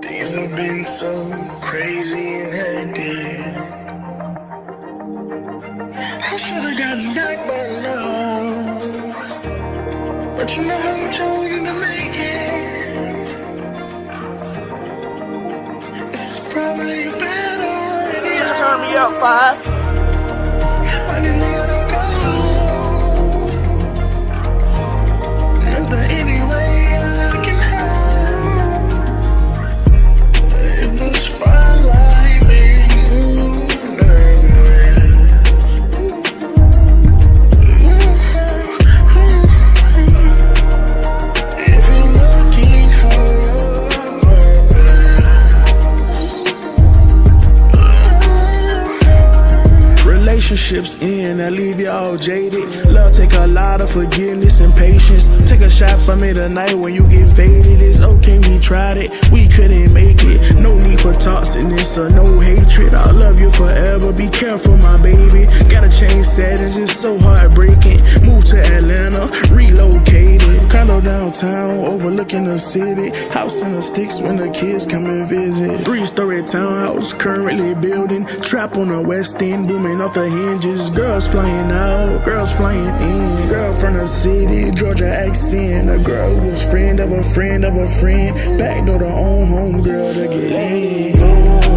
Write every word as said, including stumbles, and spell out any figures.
Days have been so crazy and hectic. I should've gotten back by now, but you know how much I wanted to make it. This is probably better. Turn me up, five. I didn't gotta go. Is there any way I can help? If the spotlight makes you nervous, if you're looking for a purpose. Relationships end, I leave y'all jaded. Love take a lot of forgiveness and patience. Take a shot for me tonight when you get faded. It's okay, we tried it, we couldn't make it. No need for toxicness or no hatred. I'll love you forever, be careful my baby. Gotta change settings, it's so heartbreaking. Move to Atlanta, relocated. Condo downtown, overlooking the city. House in the sticks when the kids come and visit. Three-story townhouse, currently building. Trap on the west end, booming off the hinges. Girls flying out, girls flying in. Girl from the city, Georgia accent. A girl who was friend of a friend of a friend. Backdoor to own home girl to get in.